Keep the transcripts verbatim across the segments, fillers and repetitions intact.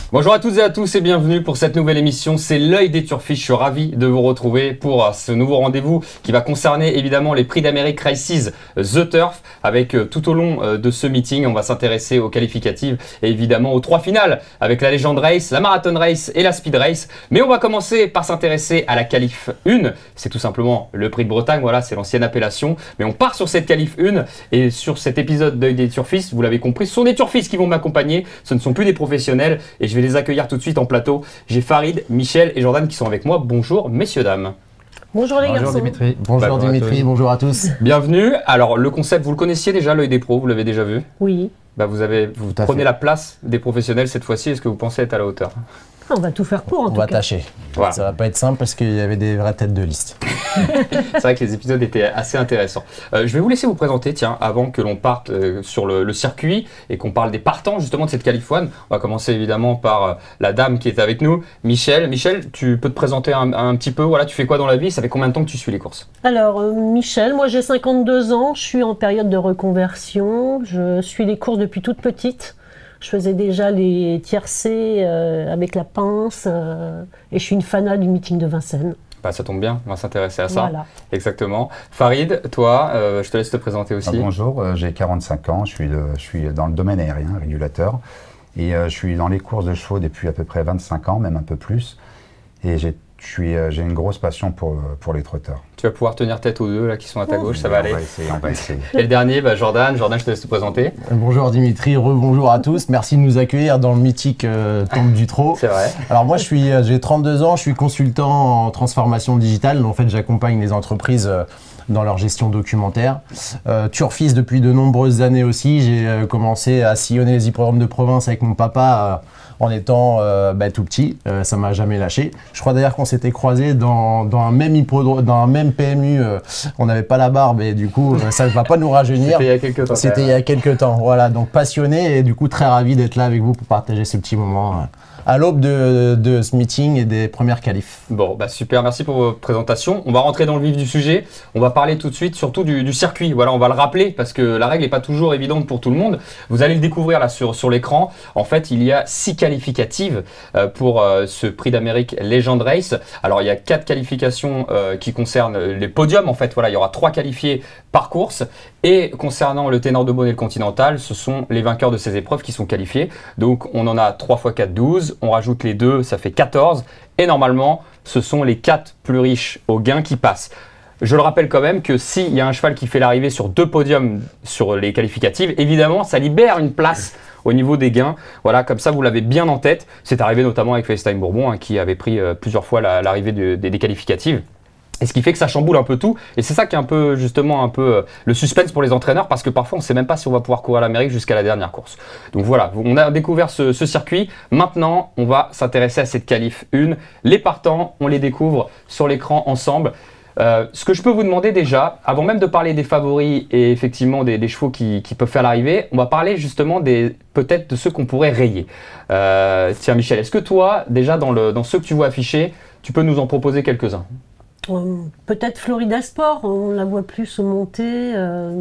Bonjour à toutes et à tous et bienvenue pour cette nouvelle émission, c'est l'œil des turfistes. Je suis ravi de vous retrouver pour ce nouveau rendez-vous qui va concerner évidemment les prix d'Amérique Races The Turf. Avec tout au long de ce meeting, on va s'intéresser aux qualificatives et évidemment aux trois finales avec la Legend Race, la Marathon Race et la Speed Race. Mais on va commencer par s'intéresser à la qualif un, c'est tout simplement le prix de Bretagne, voilà, c'est l'ancienne appellation. Mais on part sur cette qualif un et sur cet épisode d'œil des turfistes, vous l'avez compris, ce sont des turfistes qui vont m'accompagner, ce ne sont plus des professionnels et je vais les accueillir tout de suite en plateau. J'ai Farid, Michel et Jordan qui sont avec moi. Bonjour messieurs, dames. Bonjour les bonjour garçons. Dimitri. Bonjour bah, Dimitri, bonjour à tous. Bienvenue. Alors le concept, vous le connaissiez déjà, l'œil des pros, vous l'avez déjà vu? Oui. Bah, vous avez, vous prenez la place des professionnels cette fois-ci. Est-ce que vous pensez être à la hauteur? On va tout faire pour en On tout va cas. tâcher. Voilà. Ça va pas être simple parce qu'il y avait des vraies têtes de liste. C'est vrai que les épisodes étaient assez intéressants. Euh, je vais vous laisser vous présenter, tiens, avant que l'on parte euh, sur le, le circuit et qu'on parle des partants justement de cette qualif un. On va commencer évidemment par euh, la dame qui est avec nous, Michel. Michel, tu peux te présenter un, un petit peu, voilà, tu fais quoi dans la vie? Ça fait combien de temps que tu suis les courses? Alors euh, Michel, moi j'ai cinquante-deux ans, je suis en période de reconversion, je suis les courses depuis toute petite. Je faisais déjà les tiercés euh, avec la pince euh, et je suis une fanat du meeting de Vincennes. Bah, ça tombe bien, on va s'intéresser à ça. Voilà. Exactement. Farid, toi, euh, je te laisse te présenter aussi. Ah, bonjour, euh, j'ai quarante-cinq ans, je suis, de, je suis dans le domaine aérien, régulateur. Et euh, je suis dans les courses de chevaux depuis à peu près vingt-cinq ans, même un peu plus. Et j'ai euh, une grosse passion pour, pour les trotteurs. Tu vas pouvoir tenir tête aux deux là, qui sont à ta gauche, ça va on aller. Va essayer, on va essayer. Et le dernier, bah, Jordan. Jordan, je te laisse te présenter. Bonjour Dimitri, rebonjour à tous. Merci de nous accueillir dans le mythique euh, Temple du Trot. C'est vrai. Alors moi, je suis, euh, j'ai trente-deux ans, je suis consultant en transformation digitale. En fait, j'accompagne les entreprises euh, dans leur gestion documentaire. Euh, turfiste depuis de nombreuses années aussi. J'ai euh, commencé à sillonner les hippodromes de province avec mon papa euh, en étant euh, bah, tout petit. Euh, ça m'a jamais lâché. Je crois d'ailleurs qu'on s'était croisés dans, dans un même hippodrome, dans un même P M U. Euh, on n'avait pas la barbe et du coup, euh, ça ne va pas nous rajeunir. C'était il y a quelques temps. C'était il y a quelques temps. Voilà, donc passionné et du coup très ravi d'être là avec vous pour partager ce petit moment euh, à l'aube de, de ce meeting et des premières qualifs. Bon, bah super, merci pour vos présentations. On va rentrer dans le vif du sujet. On va parler tout de suite surtout du, du circuit. Voilà, on va le rappeler parce que la règle n'est pas toujours évidente pour tout le monde. Vous allez le découvrir là sur, sur l'écran. En fait, il y a six qualificatives euh, pour euh, ce prix d'Amérique Legend Race. Alors, il y a quatre qualifications euh, qui concernent les podiums. En fait, voilà, il y aura trois qualifiés par course. Et concernant le ténor de Beaune et le Continental, ce sont les vainqueurs de ces épreuves qui sont qualifiés. Donc, on en a trois fois quatre, douze. On rajoute les deux, ça fait quatorze. Et normalement, ce sont les quatre plus riches au gain qui passent. Je le rappelle quand même que s'il y a un cheval qui fait l'arrivée sur deux podiums sur les qualificatives, évidemment, ça libère une place au niveau des gains. Voilà, comme ça, vous l'avez bien en tête. C'est arrivé notamment avec FaceTime Bourbon, hein, qui avait pris euh, plusieurs fois l'arrivée la, de, de, des qualificatives. Et ce qui fait que ça chamboule un peu tout. Et c'est ça qui est un peu, justement, un peu euh, le suspense pour les entraîneurs, parce que parfois, on ne sait même pas si on va pouvoir courir l'Amérique jusqu'à la dernière course. Donc voilà, on a découvert ce, ce circuit. Maintenant, on va s'intéresser à cette qualif un. Les partants, on les découvre sur l'écran ensemble. Euh, ce que je peux vous demander déjà, avant même de parler des favoris et effectivement des, des chevaux qui, qui peuvent faire l'arrivée, on va parler justement des peut-être de ceux qu'on pourrait rayer. Euh, tiens Michel, est-ce que toi, déjà dans, le, dans ceux que tu vois affichés, tu peux nous en proposer quelques-uns? Euh, Peut-être Florida Sport, on la voit plus monter. Euh...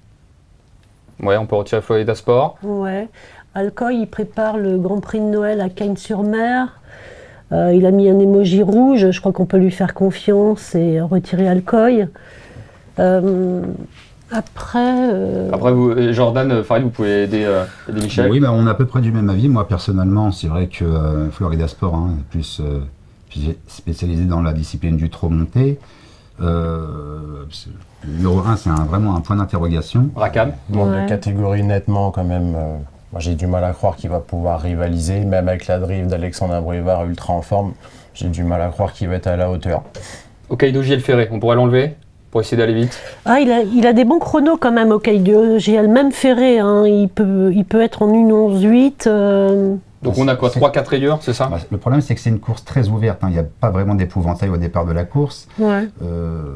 Ouais, on peut retirer Florida Sport. Ouais. Alcoy, il prépare le Grand Prix de Noël à Cagnes-sur-Mer. Euh, il a mis un émoji rouge, je crois qu'on peut lui faire confiance et retirer Alcoy. Euh, après... Euh... Après, vous, Jordan, Farid, vous pouvez aider, euh, aider Michel. Oui, bah, on est à peu près du même avis. Moi, personnellement, c'est vrai que euh, Florida Sport, hein, plus, euh, plus spécialisé dans la discipline du trot monté. Euh, numéro un, c'est un, vraiment un point d'interrogation. Rackham. Monde Ouais. de catégorie nettement quand même. Euh, moi j'ai du mal à croire qu'il va pouvoir rivaliser, même avec la drive d'Alexandre Abrivard ultra en forme. J'ai du mal à croire qu'il va être à la hauteur. Hokkaido J L Ferré, on pourrait l'enlever pour essayer d'aller vite. Ah, il a, il a des bons chronos quand même, Hokkaido. J'ai le même ferré, hein. il, peut, il peut être en une onze huit. Euh... Donc on a quoi, trois quatre rayures, c'est ça? Bah, le problème, c'est que c'est une course très ouverte. Hein. Il n'y a pas vraiment d'épouvantail au départ de la course. Ouais. Euh,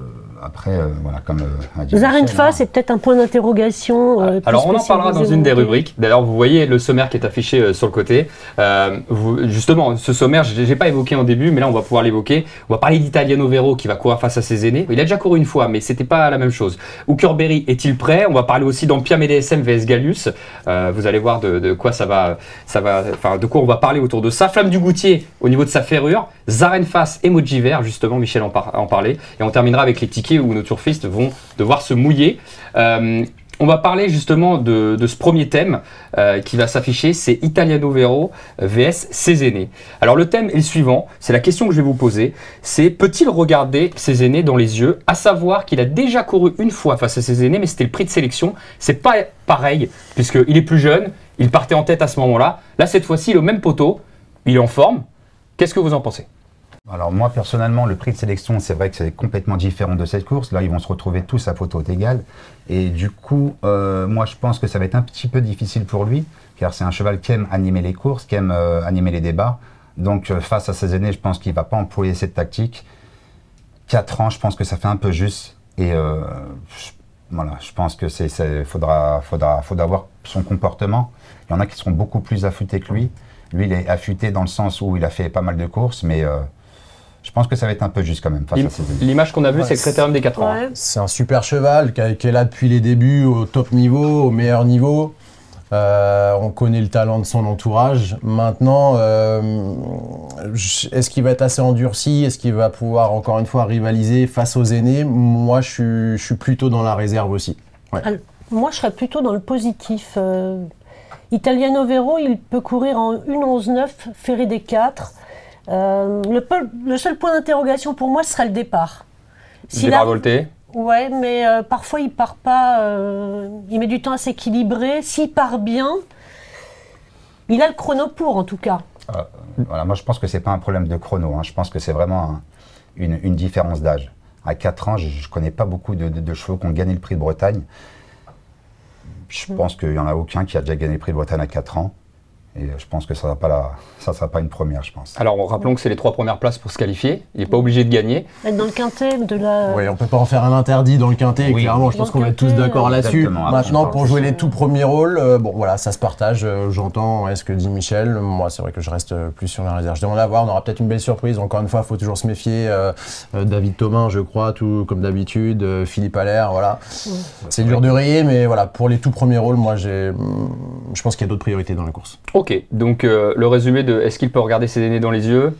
après, euh, voilà, comme euh, a dit Zarenfa, Michel, c'est peut-être un point d'interrogation. euh, plus Alors on en parlera dans spécialisé une des monté. rubriques. D'ailleurs vous voyez le sommaire qui est affiché euh, sur le côté. Euh, vous- justement ce sommaire je n'ai pas évoqué en début mais là on va pouvoir l'évoquer. On va parler d'Italiano Vero qui va courir face à ses aînés. Il a déjà couru une fois mais c'était pas la même chose. Hookerberry est-il prêt? On va parler aussi d'Empia M D S M vs Gallus. Euh, vous allez voir de, de quoi ça va, ça va, enfin de quoi on va parler autour de ça. Flamme du Goutier au niveau de sa ferrure. Zarenfas et Mojiver justement Michel en, par- en parlait. Et on terminera avec les tickets où nos turfistes vont devoir se mouiller. Euh, on va parler justement de, de ce premier thème euh, qui va s'afficher, c'est Italiano Vero vs ses aînés. Alors le thème est le suivant, c'est la question que je vais vous poser, c'est peut-il regarder ses aînés dans les yeux, à savoir qu'il a déjà couru une fois face à ses aînés, mais c'était le prix de sélection, c'est pas pareil, puisqu'il est plus jeune, il partait en tête à ce moment-là, là cette fois-ci il est au même poteau, il est en forme, qu'est-ce que vous en pensez ? Alors moi personnellement, le prix de sélection, c'est vrai que c'est complètement différent de cette course. Là, ils vont se retrouver tous à photo égale. Et du coup, euh, moi je pense que ça va être un petit peu difficile pour lui, car c'est un cheval qui aime animer les courses, qui aime euh, animer les débats. Donc euh, face à ses aînés, je pense qu'il ne va pas employer cette tactique. quatre ans, je pense que ça fait un peu juste. Et euh, je, voilà, je pense que c'est, c'est, faudra, faudra, faudra voir son comportement. Il y en a qui seront beaucoup plus affûtés que lui. Lui, il est affûté dans le sens où il a fait pas mal de courses, mais... Euh, je pense que ça va être un peu juste quand même face à ses aînés. L'image qu'on a vue, Ouais, c'est le Critérium des quatre ans. Ouais. C'est un super cheval qui, a- qui est là depuis les débuts, au top niveau, au meilleur niveau. Euh, on connaît le talent de son entourage. Maintenant, euh, je- est-ce qu'il va être assez endurci? Est-ce qu'il va pouvoir encore une fois rivaliser face aux aînés? Moi, je suis, je suis plutôt dans la réserve aussi. Ouais. Alors, moi, je serais plutôt dans le positif. Euh, Italiano Vero, il peut courir en une onze neuf, ferré des quatre. Euh, le, peu- le seul point d'interrogation pour moi, ce serait le départ. S'il Départ a- volté. Ouais, mais euh, parfois il part pas, euh, il met du temps à s'équilibrer. S'il part bien, il a le chrono pour en tout cas. Euh, voilà, moi je pense que c'est pas un problème de chrono, hein. Je pense que c'est vraiment un- une, une différence d'âge. À quatre ans, je ne connais pas beaucoup de, de- de chevaux qui ont gagné le prix de Bretagne. Je Mm. pense qu'il n'y en a aucun qui a déjà gagné le prix de Bretagne à quatre ans. Et je pense que ça ne sera, pas la- ça sera pas une première, je pense. Alors rappelons que c'est les trois premières places pour se qualifier, il n'est pas obligé de gagner. Être dans le quintet de la. Ouais, on peut pas en faire un interdit dans le quintet, Oui. clairement, je Dans pense le qu'on va être tous quintet, d'accord euh, là-dessus. Exactement. Après, Maintenant, on pour parle jouer de- les tout premiers rôles, euh, bon voilà, ça se partage, euh, j'entends est ce que dit Michel. Moi, c'est vrai que je reste euh, plus sur la réserve. Je demande à voir, on aura peut-être une belle surprise. Encore une fois, il faut toujours se méfier. euh, euh, David Thomin, je crois, tout comme d'habitude, euh, Philippe Allaire, voilà. C'est dur de rayer, mais voilà, pour les tout premiers rôles, moi, j'ai, hum, je pense qu'il y a d'autres priorités dans la course. Ok, donc euh, le résumé de est-ce qu'il peut regarder ses aînés dans les yeux?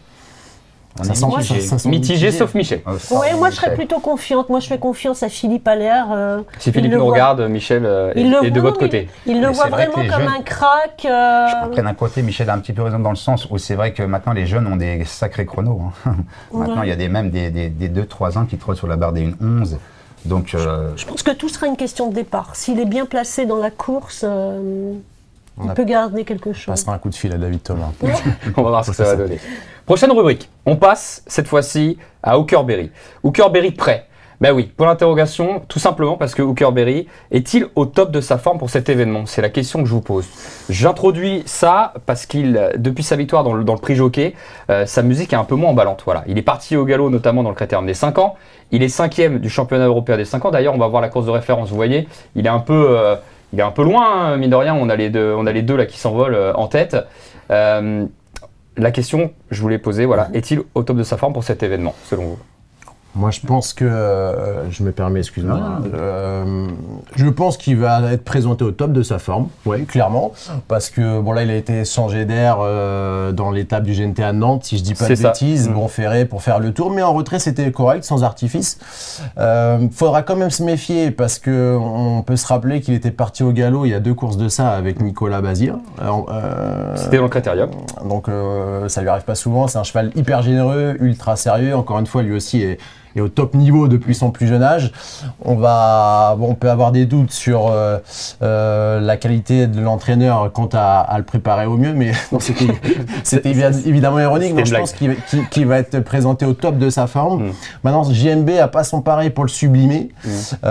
On Ça est sent- mitigé. ça- ça sent Mitigé sauf Michel. Euh, ça, Ouais, moi je Michel. serais plutôt confiante. Moi je fais confiance à Philippe Allaire. euh, Si il Philippe le nous voit- regarde, Michel euh, il est, le est de voit, votre mais côté. Il le Mais voit c'est vrai que vraiment les comme jeunes- un crack. euh, Après, d'un côté, Michel a un petit peu raison dans le sens où c'est vrai que maintenant les jeunes ont des sacrés chronos, hein. Maintenant, Ouais. il y a des, même des, des, des deux trois ans qui trottent sur la barre des une onze. Donc, euh, Je pense que tout sera une question de départ. S'il est bien placé dans la course, euh, On il a- peut garder quelque On chose. passera un coup de fil à David Thomin. On va voir ce que ça va donner. Prochaine rubrique. On passe cette fois-ci à Hookerberry. Hookerberry prêt. Ben oui, pour l'interrogation, tout simplement parce que Hookerberry est-il au top de sa forme pour cet événement? C'est la question que je vous pose. J'introduis ça parce qu'il, depuis sa victoire dans le, dans le prix jockey, euh, sa musique est un peu moins emballante. Voilà. Il est parti au galop, notamment dans le Critérium des cinq ans. Il est cinquième du championnat européen des cinq ans. D'ailleurs, on va voir la course de référence. Vous voyez, il est un peu, euh, il est un peu loin, hein, mine de rien. On a les deux, on a les deux là qui s'envolent euh, en tête. Euh, la question, je voulais poser, voilà, est-il au top de sa forme pour cet événement, selon vous? Moi, je pense que, euh, je me permets, excuse-moi, Non, non. euh, je pense qu'il va être présenté au top de sa forme, oui, clairement, parce que, bon là, il a été changé d'air euh, dans l'étape du G N T à Nantes, si je dis pas de C'est ça. bêtises, Mmh. bon ferré pour faire le tour, mais en retrait, c'était correct, sans artifice. Euh, faudra quand même se méfier, parce que on peut se rappeler qu'il était parti au galop il y a deux courses de ça avec Nicolas Bazir. Alors, euh, C'était dans le Critérium. donc euh, ça lui arrive pas souvent, c'est un cheval hyper généreux, ultra sérieux, encore une fois lui aussi est, est au top niveau depuis son plus jeune âge. On va, bon, on peut avoir des doutes sur euh, euh, la qualité de l'entraîneur quant à, à le préparer au mieux, mais non, c'était c'était bien- évidemment ironique, C'était mais une je blague. pense qu'il va- qu'il- qu'il va être présenté au top de sa forme. Mm. Maintenant, J M B a pas son pareil pour le sublimer. Mm.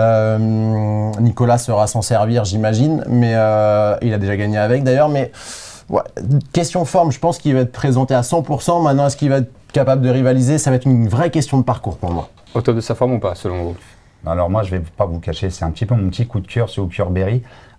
Euh, Nicolas sera s'en servir, j'imagine, mais euh, il a déjà gagné avec d'ailleurs, mais ouais, question forme, je pense qu'il va être présenté à cent pour cent. Maintenant, est-ce qu'il va être capable de rivaliser? Ça va être une vraie question de parcours pour moi. Au top de sa forme ou pas, selon vous? Alors moi, je vais pas vous cacher, c'est un petit peu mon petit coup de cœur sur Hooker-Berry.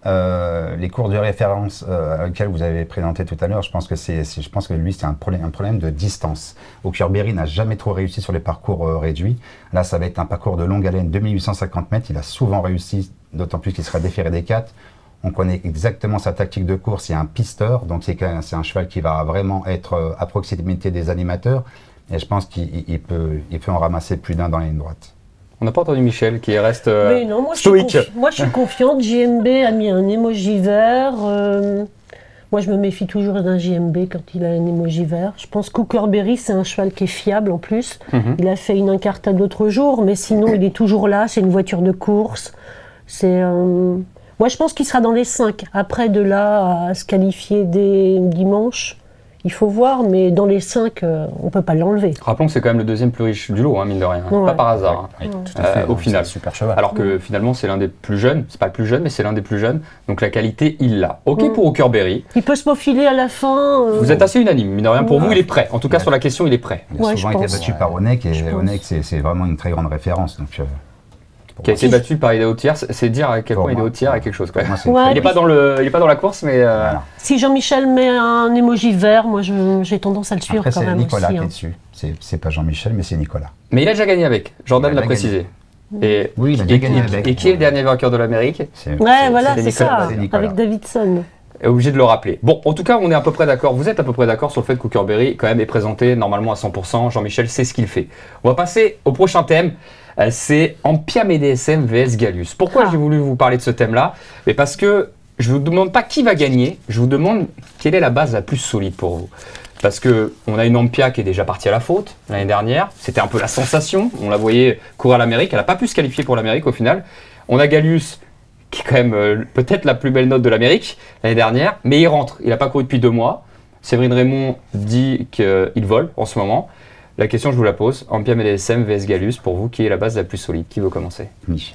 Euh, les cours de référence euh, auxquels vous avez présenté tout à l'heure, je pense que c'est, je pense que lui, c'est un problème, un problème de distance. Hooker-Berry n'a jamais trop réussi sur les parcours euh, réduits. Là, ça va être un parcours de longue haleine, deux mille huit cent cinquante mètres. Il a souvent réussi, d'autant plus qu'il sera déféré des quatre. On connaît exactement sa tactique de course. Il y a un pisteur, donc c'est un, un cheval qui va vraiment être euh, à proximité des animateurs. Et je pense qu'il il peut, il peut en ramasser plus d'un dans la ligne droite. On n'a pas entendu Michel qui reste euh, Mais non, moi, stoïque. Je suis moi je suis confiante. J M B a mis un emoji vert. euh, moi je me méfie toujours d'un J M B quand il a un emoji vert. Je pense qu'Hooker-Berry c'est un cheval qui est fiable en plus. Mhm. Il a fait une incartade l'autre jour, mais sinon il est toujours là. C'est une voiture de course. C'est euh, moi je pense qu'il sera dans les cinq. Après de là à se qualifier dès dimanche, il faut voir, mais dans les cinq, euh, on ne peut pas l'enlever. Rappelons que c'est quand même le deuxième plus riche du lot, hein, mine de rien. Ouais. Pas par hasard. hein. Oui, tout Euh, à fait. au C'est final. un super cheval. Alors que finalement, c'est l'un des plus jeunes. C'est pas le plus jeune, mais c'est l'un des plus jeunes. Donc la qualité, il l'a. Ok Mm. pour Hooker-Berry. Il peut se faufiler à la fin. euh, Vous êtes assez unanime, mine de rien. Pour Ouais. vous, il est prêt. En tout cas, Ouais. sur la question, il est prêt. Il a Ouais, souvent je été pense. battu par Onek, et Je pense. Onek, c'est c'est vraiment une très grande référence. Donc, euh, pour Qui a moi, été battu par Idaho Tiers. C'est dire à quel Pour point moi. Idaho Tiers est quelque chose. Quand pour même. moi, c'est Ouais. très- Il n'est pas, dans le- il est pas dans la course, mais euh, Voilà. Si Jean-Michel met un emoji vert, moi je- j'ai tendance à le suivre Après, quand c'est même Nicolas aussi. qui hein. est dessus. C'est c'est pas Jean-Michel, mais c'est Nicolas. mais il a déjà gagné avec. Jordan Il a l'a déjà précisé. Et, Oui, il a et, déjà gagné et- avec. et qui est le dernier vainqueur de l'Amérique? C'est- Ouais, c'est- voilà, c'est c'est Nicolas, ça, c'est Nicolas. avec Davidson. Est obligé de le rappeler. Bon, en tout cas, on est à peu près d'accord. Vous êtes à peu près d'accord sur le fait qu'Hooker-Berry, quand même, est présenté normalement à cent pour cent. Jean-Michel sait ce qu'il fait. On va passer au prochain thème. Euh, C'est Ampiam D S M vs Gallus. Pourquoi Ah. j'ai voulu vous parler de ce thème-là? Mais parce que je ne vous demande pas qui va gagner. Je vous demande quelle est la base la plus solide pour vous. Parce que on a une Ampia qui est déjà partie à la faute l'année dernière. C'était un peu la sensation. On la voyait courir à l'Amérique. Elle n'a pas pu se qualifier pour l'Amérique au final. On a Gallus qui est quand même euh, peut-être la plus belle note de l'Amérique l'année dernière, mais il rentre, il n'a pas couru depuis deux mois. Séverine Raymond dit qu'il vole en ce moment. La question, je vous la pose, Ampiam D S M vs Gallus, pour vous, qui est la base la plus solide? Qui veut commencer? Michel.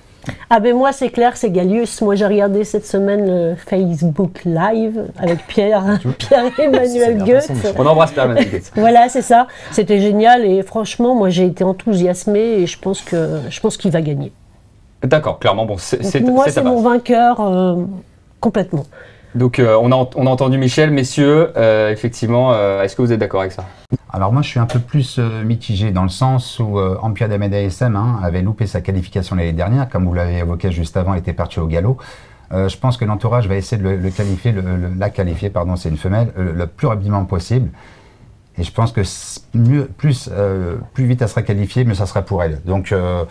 Ah ben moi c'est clair, c'est Gallus. Moi j'ai regardé cette semaine le Facebook Live avec Pierre, Pierre-Emmanuel bien Goetz. passé, On embrasse Pierre Gates. Voilà, c'est ça. C'était génial et franchement, moi j'ai été enthousiasmée et je pense que je pense qu'il va gagner. D'accord, clairement, bon, c'est c'est- Moi c'est ta c'est mon base. vainqueur euh, complètement. Donc, euh, on, a, on a entendu Michel, messieurs, euh, effectivement, euh, est-ce que vous êtes d'accord avec ça? Alors moi, je suis un peu plus euh, mitigé dans le sens où euh, Ampia D S M hein, avait loupé sa qualification l'année dernière, comme vous l'avez évoqué juste avant, elle était partie au galop. Euh, je pense que l'entourage va essayer de le, le qualifier, le, le- la qualifier, pardon, c'est une femelle, le, le plus rapidement possible. Et je pense que c- mieux, plus, euh, plus vite elle sera qualifiée, mieux ça sera pour elle. Donc, euh,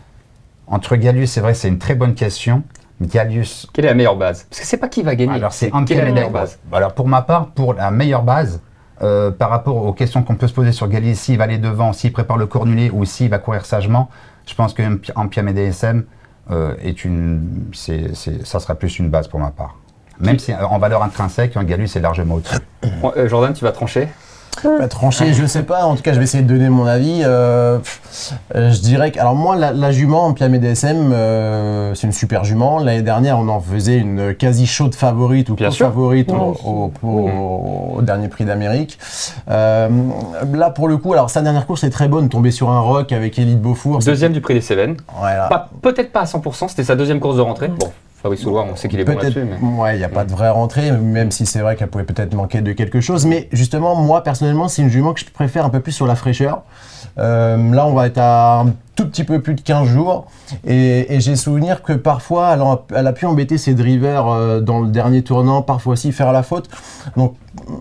entre Gallus, c'est vrai, c'est une très bonne question. Gallus, Quelle est la meilleure base? Parce que c'est pas qui va gagner. alors c'est quelle est Ampia la D meilleure base? Alors pour ma part, pour la meilleure base, euh, par rapport aux questions qu'on peut se poser sur Gallus, s'il va aller devant, s'il prépare le cornulet ou s'il va courir sagement, je pense que Ampia D S M euh, est une, c'est, c'est, ça sera plus une base pour ma part. Même si euh, en valeur intrinsèque, un Gallus est largement au-dessus. Bon, euh, Jordan, tu vas trancher? Pas tranché, je sais pas. En tout cas, je vais essayer de donner mon avis. Euh, pff, euh, je dirais que, alors moi, la, la jument Ampiam D S M, euh, c'est une super jument. L'année dernière, on en faisait une quasi chaude favorite ou Bien sûr. favorite au, Ouais, au, au- au dernier prix d'Amérique. Euh, là, pour le coup, alors sa dernière course est très bonne, tombée sur un rock avec Élite Beaufour. Deuxième du prix des Cévennes. Voilà. Pas- Peut-être pas à cent pour cent, c'était sa deuxième course de rentrée. Bon, Fabrice Souloir, on sait qu'il est bon Peut-être, là-dessus. Mais... ouais, il n'y a pas de vraie rentrée, même si c'est vrai qu'elle pouvait peut-être manquer de quelque chose. Mais justement, moi, personnellement, c'est une jument que je préfère un peu plus sur la fraîcheur. Euh, là, on va être à un tout petit peu plus de quinze jours. Et, et j'ai souvenir que parfois, elle a, elle a pu embêter ses drivers euh, dans le dernier tournant, parfois aussi faire la faute. Donc,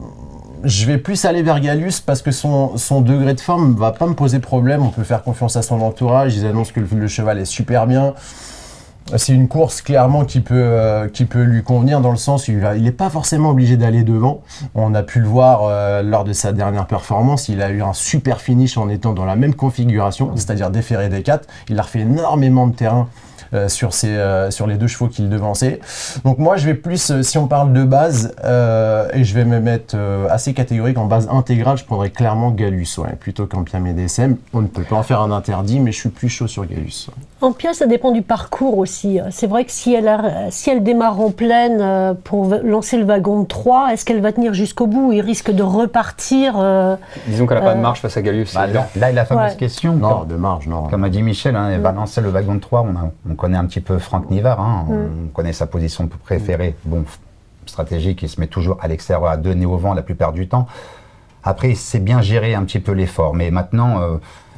je vais plus aller vers Gallus parce que son, son degré de forme va pas me poser problème. On peut faire confiance à son entourage. Ils annoncent que le, le cheval est super bien. C'est une course clairement qui peut, euh, qui peut lui convenir dans le sens où il n'est pas forcément obligé d'aller devant. On a pu le voir euh, lors de sa dernière performance. Il a eu un super finish en étant dans la même configuration, c'est-à-dire déféré des quatre. Il a refait énormément de terrain euh, sur, ses, euh, sur les deux chevaux qu'il devançait. Donc moi, je vais plus, euh, si on parle de base, euh, et je vais me mettre euh, assez catégorique en base intégrale, je prendrais clairement Gallus, ouais, plutôt qu'Ampia Médecem. On ne peut pas en faire un interdit, mais je suis plus chaud sur Gallus. Ampia, ça dépend du parcours aussi. C'est vrai que si elle, a, si elle démarre en pleine euh, pour lancer le wagon de trois, est-ce qu'elle va tenir jusqu'au bout? Il risque de repartir. Euh, Disons qu'elle n'a euh, pas de marge face à Gallus. Bah, là, là, la fameuse Ouais. question. Non, comme, de marge, non. comme a dit Michel, hein, elle va lancer le wagon de trois. On, a- on connaît un petit peu Franck Nivard, hein, on, Mm. on connaît sa position préférée. Bon, f- stratégique, il se met toujours à l'extérieur, à deux nez au vent la plupart du temps. Après, c'est bien gérer un petit peu l'effort. Mais maintenant, euh,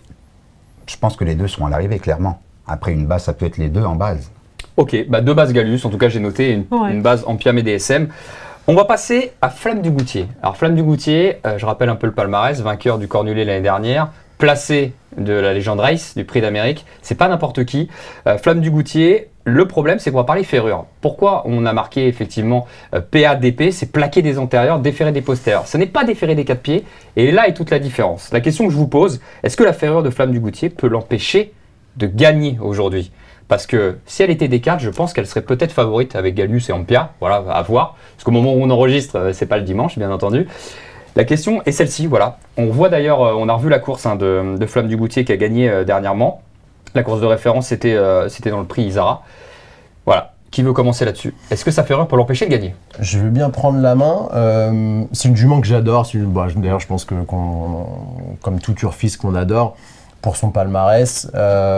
je pense que les deux sont à l'arrivée, clairement. Après, une base, ça peut être les deux en base. Ok, bah deux bases Gallus, en tout cas j'ai noté une, Ouais. une base Ampia et D S M. On va passer à Flamme du Goutier. Alors Flamme du Goutier, euh, je rappelle un peu le palmarès, vainqueur du Cornulier l'année dernière, placé de la Legend Race, du Prix d'Amérique, c'est pas n'importe qui. Euh, Flamme du Goutier, le problème c'est qu'on va parler ferrure. Pourquoi on a marqué effectivement euh, P A D P, c'est plaquer des antérieurs, déferrer des postérieurs. Ce n'est pas déferrer des quatre pieds, et là est toute la différence. La question que je vous pose, est-ce que la ferrure de Flamme du Goutier peut l'empêcher de gagner aujourd'hui? Parce que si elle était des quatre, je pense qu'elle serait peut-être favorite avec Gallus et Ampia. Voilà, à voir. Parce qu'au moment où on enregistre, euh, c'est pas le dimanche, bien entendu. La question est celle-ci, voilà. On voit d'ailleurs, euh, on a revu la course hein, de, de Flamme du Goutier qui a gagné euh, dernièrement. La course de référence, c'était euh, c'était dans le prix Isara. Voilà. Qui veut commencer là-dessus? Est-ce que sa ferrure peut l'empêcher de gagner? Je veux bien prendre la main. Euh, c'est une jument que j'adore. C'est une- bah, D'ailleurs, je pense que qu'on- comme tout turfiste qu'on adore, pour son palmarès,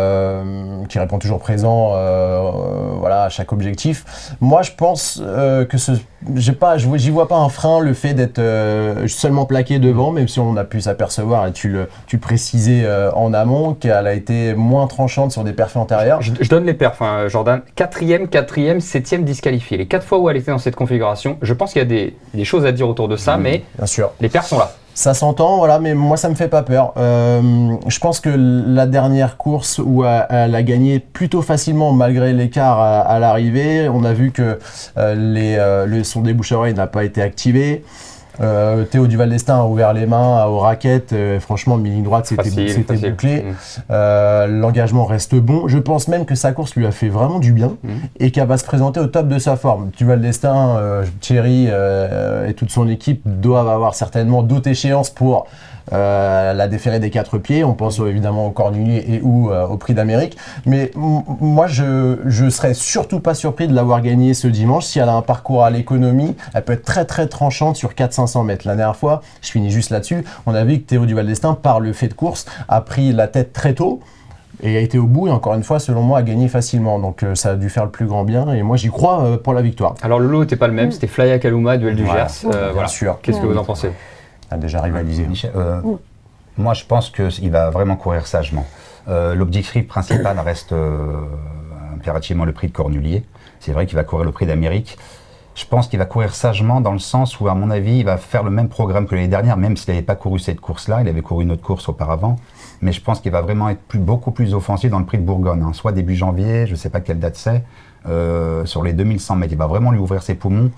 euh, qui répond toujours présent euh, voilà, à chaque objectif. Moi, je pense euh, que ce, j'ai pas, je vois- j'y vois pas un frein, le fait d'être euh, seulement plaqué devant, même si on a pu s'apercevoir, et tu le, tu le précisais euh, en amont, qu'elle a été moins tranchante sur des perfs antérieurs. Je, je donne les perfs, hein, Jordan. Quatrième, quatrième, septième disqualifié. Les quatre fois où elle était dans cette configuration, je pense qu'il y a des, des choses à dire autour de ça, mais Bien sûr. les perfs sont là. Ça s'entend, voilà, mais moi ça me fait pas peur. Euh, je pense que la dernière course où elle, elle a gagné plutôt facilement malgré l'écart à, à l'arrivée, on a vu que euh, les, euh, le son des bouches-à-oreilles n'a pas été activé. Euh, Théo Duval d'Estaing a ouvert les mains aux raquettes. Euh, franchement, mi-ligne droite, c'était Facile, c'était facile. bouclé. Mm. Euh, L'engagement reste bon. Je pense même que sa course lui a fait vraiment du bien Mm. et qu'elle va se présenter au top de sa forme. Duval d'Estaing, euh, Thierry euh, et toute son équipe doivent avoir certainement d'autres échéances pour euh, la déférer des quatre pieds. On pense euh, évidemment au Cornulier et ou euh, au Prix d'Amérique. Mais m- moi, je je serais surtout pas surpris de l'avoir gagné ce dimanche. Si elle a un parcours à l'économie, elle peut être très très tranchante sur quatre cents à cinq cents mètres. La dernière fois, je finis juste là-dessus, on a vu que Théo Duval d'Estaing, par le fait de course, a pris la tête très tôt et a été au bout, et encore une fois, selon moi, a gagné facilement. Donc euh, ça a dû faire le plus grand bien, et moi j'y crois euh, pour la victoire. Alors le lot n'était pas le même, Mm. c'était Flya Kaluma, duel du Voilà. Gers. Euh, Bien voilà. sûr, Qu'est-ce que Ouais. vous en pensez? a déjà rivalisé. Michel, euh, Mm. moi, je pense qu'il va vraiment courir sagement. Euh, L'objectif principal reste euh, impérativement le prix de Cornulier. C'est vrai qu'il va courir le prix d'Amérique. Je pense qu'il va courir sagement dans le sens où, à mon avis, il va faire le même programme que l'année dernière, même s'il n'avait pas couru cette course-là. Il avait couru une autre course auparavant. Mais je pense qu'il va vraiment être plus, beaucoup plus offensif dans le prix de Bourgogne. Hein. Soit début janvier, je ne sais pas quelle date c'est, euh, sur les deux mille cent mètres. Il va vraiment lui ouvrir ses poumons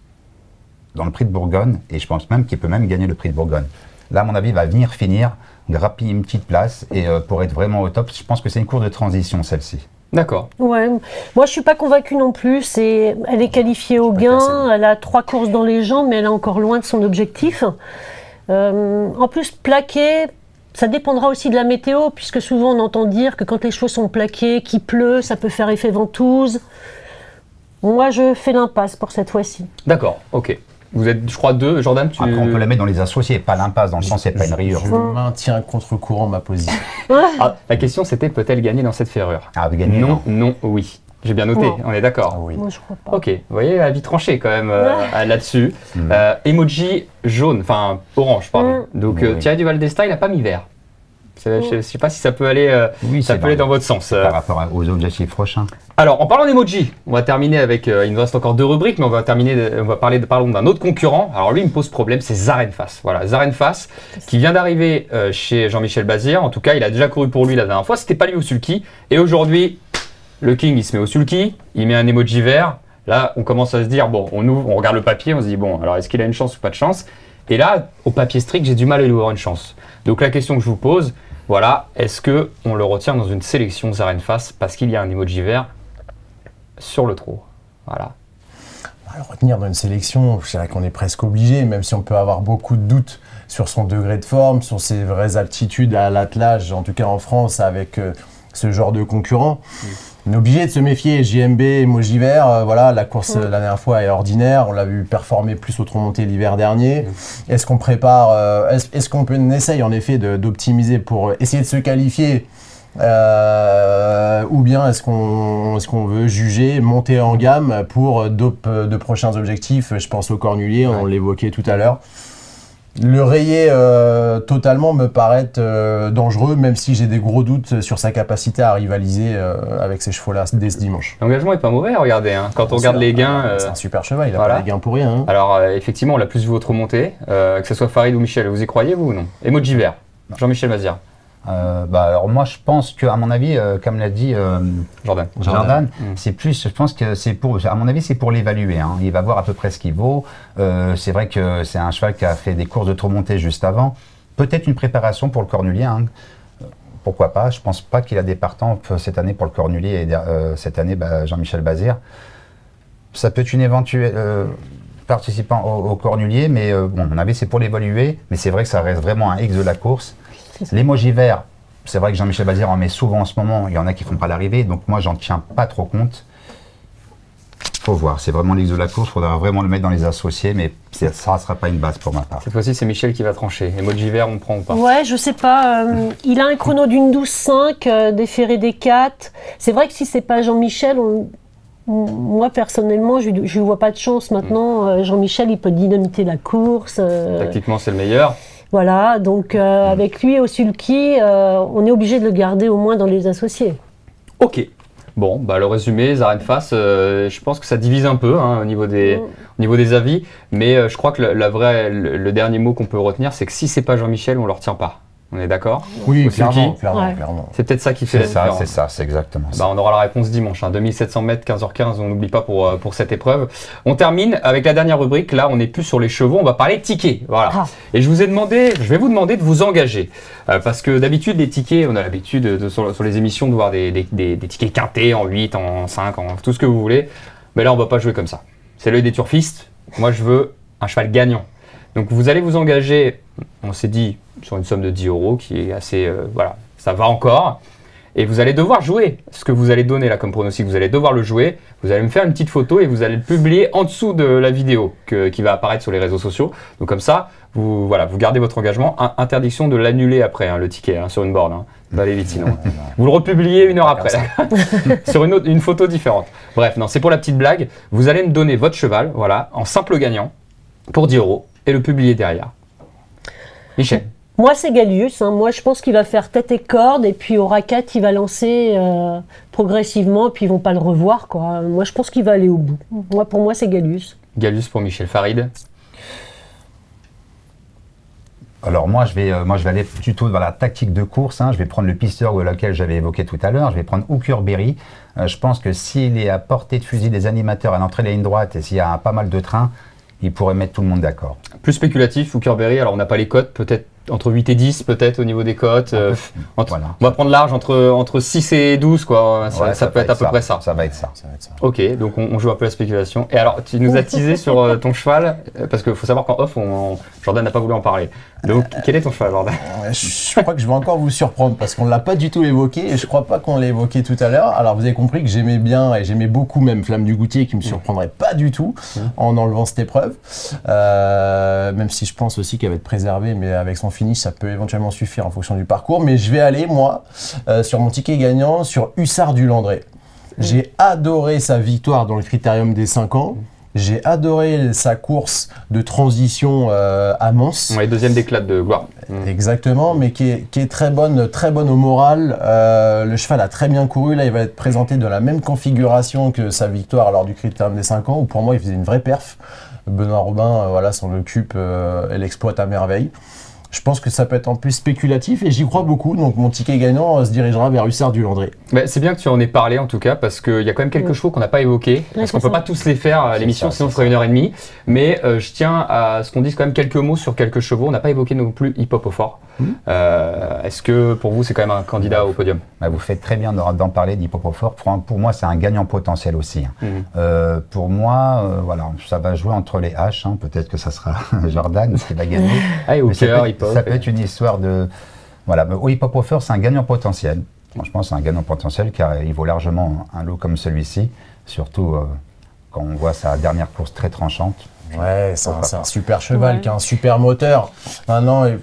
dans le prix de Bourgogne. Et je pense même qu'il peut même gagner le prix de Bourgogne. Là, à mon avis, il va venir finir, grappiller une petite place. Et euh, pour être vraiment au top, je pense que c'est une course de transition, celle-ci. D'accord. Ouais, moi je suis pas convaincue non plus. C'est, elle est qualifiée au pas gain, classée. elle a trois courses dans les jambes, mais elle est encore loin de son objectif. Euh, en plus, plaqué, ça dépendra aussi de la météo, puisque souvent on entend dire que quand les chevaux sont plaqués, qu'il pleut, ça peut faire effet ventouse. Moi je fais l'impasse pour cette fois-ci. D'accord, ok. Vous êtes, je crois, deux. Jordan, tu... Après, on peut la mettre dans les associés, pas l'impasse, dans le sens, c'est pas une rayure. Je maintiens contre-courant ma position. Ah, la question c'était, peut-elle gagner dans cette ferrure? Ah, vous gagnez, Non, non, oui. J'ai bien noté, Non. on est d'accord. Ah oui. Moi je crois pas. Ok, vous voyez, avis tranché quand même euh, Ouais. là-dessus. Mm. Euh, emoji jaune, enfin orange, pardon. Donc euh, Oui. Thierry Duval d'Estaing, il n'a pas mis vert. C'est- Je ne sais pas si ça peut aller, euh, Oui, ça c'est peut dans aller le- dans votre sens. euh. Par rapport à- aux objectifs prochains. Alors, en parlant d'emoji, on va terminer avec. euh, il nous reste encore deux rubriques, mais on va terminer. de- on va parler de, parlons d'un autre concurrent. Alors lui, il me pose problème, c'est Zarenfass. Voilà, Zarenfass, qui vient d'arriver euh, chez Jean-Michel Bazir. En tout cas, il a déjà couru pour lui la dernière fois. C'était pas lui au sulky. Et aujourd'hui, le King, il se met au sulky, il met un emoji vert. Là, on commence à se dire bon, on ouvre, on regarde le papier, on se dit bon, alors est-ce qu'il a une chance ou pas de chance? Et là, au papier strict, j'ai du mal à lui avoir une chance. Donc la question que je vous pose, voilà, est-ce que on le retient dans une sélection Zarenfass parce qu'il y a un emoji vert sur le trot. Voilà. À le retenir dans une sélection, je dirais qu'on est presque obligé, même si on peut avoir beaucoup de doutes sur son degré de forme, sur ses vraies aptitudes à l'attelage, en tout cas en France, avec euh, ce genre de concurrents. Mmh. On est obligé de se méfier. J M B, Emojiver, euh, voilà, la course mmh. la dernière fois est ordinaire. On l'a vu performer plus au trot monté l'hiver dernier. Mmh. Est-ce qu'on prépare, euh, est-ce, est-ce qu'on peut, on essaye en effet de, d'optimiser pour essayer de se qualifier euh, ou bien est-ce qu'on, est-ce qu'on veut juger, monter en gamme pour d'autres, de prochains objectifs? Je pense au Cornulier, on ouais. l'évoquait tout à l'heure. Le rayer euh, totalement me paraît euh, dangereux, même si j'ai des gros doutes sur sa capacité à rivaliser euh, avec ces chevaux-là dès ce dimanche. L'engagement est pas mauvais, regardez. Hein. Quand on regarde les gains... Euh, c'est un super cheval, il a voilà. pas les gains pour rien. Hein. Alors euh, effectivement, on l'a plus vu au trot monté, euh, que ce soit Farid ou Michel. Vous y croyez, vous ou non? Emojiver, Jean-Michel Mazir. Euh, bah, alors moi je pense que à mon avis euh, comme l'a dit euh, Jordan, Jordan, Jordan mmh. c'est plus, je pense que c'est pour, à mon avis c'est pour l'évaluer, hein. Il va voir à peu près ce qu'il vaut. Euh, c'est vrai que c'est un cheval qui a fait des courses de trot monté juste avant, peut-être une préparation pour le Cornulier, hein. Pourquoi pas, je pense pas qu'il a des partants cette année pour le Cornulier et euh, cette année bah, Jean-Michel Bazir. Ça peut être une éventuelle euh, participant au, au Cornulier, mais euh, bon, à mon avis c'est pour l'évaluer, mais c'est vrai que ça reste vraiment un X de la course. L'Emojiver, c'est vrai que Jean-Michel Bazir en met souvent en ce moment, il y en a qui ne font pas l'arrivée, donc moi j'en tiens pas trop compte. Faut voir, c'est vraiment l'X de la course, il faudra vraiment le mettre dans les associés, mais ça ne sera pas une base pour ma part. Cette fois-ci c'est Michel qui va trancher. Emojiver, on prend ou pas? Ouais, je sais pas, euh, il a un chrono d'une douze cinq, euh, déféré des quatre. C'est vrai que si c'est pas Jean-Michel, on... moi personnellement je ne lui vois pas de chance maintenant. Mmh. Euh, Jean-Michel il peut dynamiter la course. Euh... Tactiquement c'est le meilleur. Voilà, donc euh, mmh. avec lui au sulky, euh, on est obligé de le garder au moins dans les associés. Ok. Bon, bah, le résumé, Zaren Fass, euh, je pense que ça divise un peu hein, au, niveau des, mmh. au niveau des avis, mais euh, je crois que le, la vraie, le, le dernier mot qu'on peut retenir, c'est que si c'est pas Jean-Michel, on ne le retient pas. On est d'accord? Oui, clairement, clairement, ouais. clairement. C'est peut-être ça qui fait la ça, différence. C'est ça, c'est exactement ça. Bah, on aura la réponse dimanche, hein, deux mille sept cents mètres, quinze heures quinze, on n'oublie pas pour, pour cette épreuve. On termine avec la dernière rubrique, là on n'est plus sur les chevaux, on va parler tickets. Voilà. Ah. Et je vous ai demandé, je vais vous demander de vous engager. Euh, parce que d'habitude, les tickets, on a l'habitude de, sur, sur les émissions de voir des, des, des, des tickets quintés en huit, en cinq, en tout ce que vous voulez. Mais là on ne va pas jouer comme ça. C'est l'œil des turfistes, moi je veux un cheval gagnant. Donc vous allez vous engager, on s'est dit, sur une somme de dix euros qui est assez, euh, voilà, ça va encore. Et vous allez devoir jouer ce que vous allez donner là comme pronostic, vous allez devoir le jouer. Vous allez me faire une petite photo et vous allez le publier en dessous de la vidéo que, qui va apparaître sur les réseaux sociaux. Donc comme ça, vous, voilà, vous gardez votre engagement. Un, interdiction de l'annuler après, hein, le ticket, hein, sur une borne. Hein. Va aller vite sinon. Vous le republiez une heure après, sur une, autre, une photo différente. Bref, non, c'est pour la petite blague. Vous allez me donner votre cheval, voilà, en simple gagnant, pour dix euros. Et le publier derrière. Michel. Moi, c'est Gallius. Hein. Moi, je pense qu'il va faire tête et corde. Et puis, au racket, il va lancer euh, progressivement. Et puis, ils ne vont pas le revoir, quoi. Moi, je pense qu'il va aller au bout. Moi, pour moi, c'est Gallius. Gallius pour Michel. Farid. Alors, moi je, vais, euh, moi, je vais aller plutôt dans la tactique de course. Hein. Je vais prendre le pisteur de laquelle j'avais évoqué tout à l'heure. Je vais prendre Hooker Berry. Euh, je pense que s'il est à portée de fusil des animateurs à l'entrée de la ligne droite et s'il y a pas mal de trains, il pourrait mettre tout le monde d'accord. Plus spéculatif, Hooker Berry, alors on n'a pas les cotes, peut-être entre huit et dix, peut-être au niveau des cotes. Euh, entre, voilà. On va prendre large entre, entre six et douze, quoi. Ça, ouais, ça, ça peut être à peu ça. près ça. Ça va être ça. ça, va être ça. Ok, donc on, on joue un peu la spéculation. Et alors, tu nous as teasé sur euh, ton cheval, parce qu'il faut savoir qu'en off, on, on, Jordan n'a pas voulu en parler. Donc, euh, quel est ton cheval, Jordan? je, je crois que je vais encore vous surprendre, parce qu'on ne l'a pas du tout évoqué, et je ne crois pas qu'on l'ait évoqué tout à l'heure. Alors, vous avez compris que j'aimais bien, et j'aimais beaucoup même Flamme du Goutier, qui ne me surprendrait pas du tout mmh. en enlevant cette épreuve. Euh, même si je pense aussi qu'elle va être préservée, mais avec son finish, ça peut éventuellement suffire en fonction du parcours. Mais je vais aller, moi, euh, sur mon ticket gagnant, sur Hussard du Landré. Mmh. J'ai adoré sa victoire dans le Critérium des cinq ans. J'ai adoré sa course de transition euh, à Mons. Ouais, deuxième d'éclat de gloire. Mmh. Exactement, mais qui est, qui est très bonne, très bonne au moral. Euh, le cheval a très bien couru. Là, il va être présenté de la même configuration que sa victoire lors du Critérium des cinq ans, où pour moi, il faisait une vraie perf. Benoît Robin, euh, voilà, s'en occupe euh, et l'exploite à merveille. je pense que ça peut être en plus spéculatif et j'y crois beaucoup. Donc mon ticket gagnant euh, se dirigera vers Hussard du Landré. Bah, c'est bien que tu en aies parlé en tout cas, parce qu'il y a quand même quelques Ouais. chevaux qu'on n'a pas évoqués, parce qu'on c'est peut ça. pas tous les faire à l'émission, ça, sinon c'est on ferait ça. une heure et demie. Mais euh, je tiens à ce qu'on dise quand même quelques mots sur quelques chevaux. On n'a pas évoqué non plus Hip Hop au Fort. Mhm. Euh, Est-ce que pour vous c'est quand même un candidat au podium? Bah, vous faites très bien d'en d'en parler d'Hippopofort. Pour, pour moi, c'est un gagnant potentiel aussi. hein. Mhm. Euh, pour moi, euh, voilà, ça va jouer entre les haches. hein. Peut-être que ça sera Jordan qui va gagner. Ah, et au Mais ça, cœur, peut, Hip Hop. ça peut être une histoire de... Voilà, mais au Hippopofort, c'est un gagnant potentiel. Franchement, c'est un gagnant potentiel car il vaut largement un lot comme celui-ci. Surtout euh, quand on voit sa dernière course très tranchante. Ouais, c'est un, Pourquoi c'est un pas. super cheval Ouais. qui a un super moteur. Maintenant, il,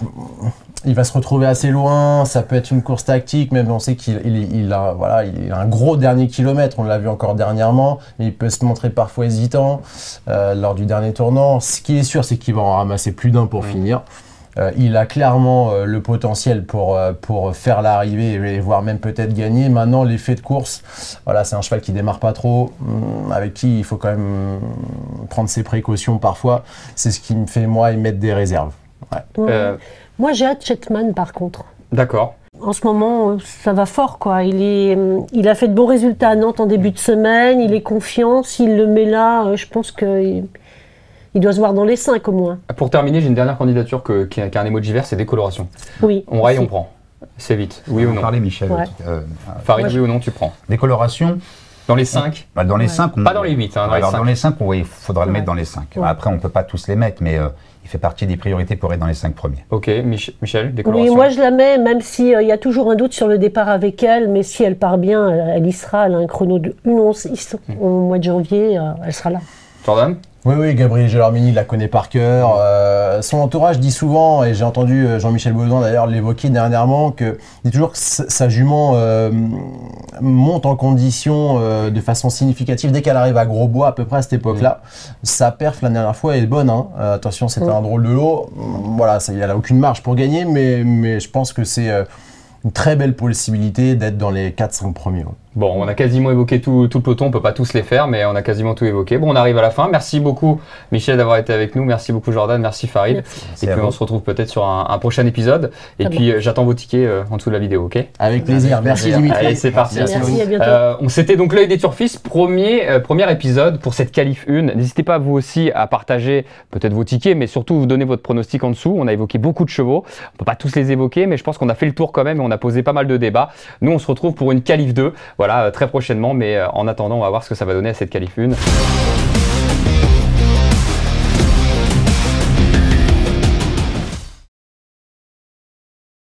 il va se retrouver assez loin. Ça peut être une course tactique, même on sait qu'il il, il a, voilà, il a un gros dernier kilomètre. On l'a vu encore dernièrement. Il peut se montrer parfois hésitant euh, lors du dernier tournant. Ce qui est sûr, c'est qu'il va en ramasser plus d'un pour Mmh. finir. Euh, il a clairement euh, le potentiel pour, euh, pour faire l'arrivée et voire même peut-être gagner. Maintenant, l'effet de course, voilà, c'est un cheval qui démarre pas trop, hum, avec qui il faut quand même hum, prendre ses précautions parfois. C'est ce qui me fait, moi, y mettre des réserves. Ouais. Ouais. Euh, Moi, j'ai hâte Chetman, par contre. D'accord. En ce moment, euh, ça va fort, quoi. Il, est, euh, il a fait de bons résultats à Nantes en début de semaine, il est confiant. S'il le met là, euh, je pense qu'il il doit se voir dans les cinq au moins. Pour terminer, j'ai une dernière candidature que- qui, a, qui a un emoji vert, c'est décoloration. Oui. On raille, Si. on prend. C'est vite. Oui ou On en non? parlait, Michel. Ouais. tout- euh, Farid, Moi, oui ou non, tu prends. décoloration, Dans les cinq? bah, dans les Ouais. cinq. Pas dans les huit, hein, dans les Alors, cinq. dans les cinq, oui, il faudra le Ouais. mettre dans les cinq. Ouais. Après, on ne peut pas tous les mettre, mais euh, il fait partie des priorités pour être dans les cinq premiers. Ok, Mich- Michel, décoloration. Oui, moi je la mets, même s'il y a toujours un doute sur le départ avec elle, mais si elle part bien, elle, elle y sera. Elle a un chrono de une onze au mois de janvier, euh, elle sera là. Jordan? Oui, oui, Gabriel Gelormini la connaît par cœur. Euh, son entourage dit souvent, et j'ai entendu euh, Jean-Michel Baudouin d'ailleurs l'évoquer dernièrement, que il dit toujours que sa sa jument euh, monte en condition euh, de façon significative dès qu'elle arrive à Grosbois, à peu près à cette époque-là. Sa perf la dernière fois est bonne. Hein. Euh, attention, c'était Mm. un drôle de lot. Voilà, ça, elle a aucune marge pour gagner, mais, mais je pense que c'est euh, une très belle possibilité d'être dans les quatre cinq premiers. Ouais. Bon, on a quasiment évoqué tout, tout le peloton, on peut pas tous les faire, mais on a quasiment tout évoqué. Bon, on arrive à la fin. Merci beaucoup Michel d'avoir été avec nous, merci beaucoup Jordan, merci Farid. Merci. Merci Et à puis vous. on se retrouve peut-être sur un, un prochain épisode. Et Ça puis euh, j'attends vos tickets euh, en dessous de la vidéo, ok? Avec plaisir. Avec Merci plaisir. Dimitri. Allez, c'est parti. Merci à Merci, vous. à bientôt. Euh, on s'était donc l'œil des turfistes, premier, euh, premier épisode pour cette qualif un. N'hésitez pas vous aussi à partager peut-être vos tickets, mais surtout vous donner votre pronostic en dessous. On a évoqué beaucoup de chevaux, on peut pas tous les évoquer, mais je pense qu'on a fait le tour quand même et on a posé pas mal de débats. Nous on se retrouve pour une qualif deux, voilà, euh, très prochainement, mais euh, en attendant on va voir ce que ça va donner à cette qualif un.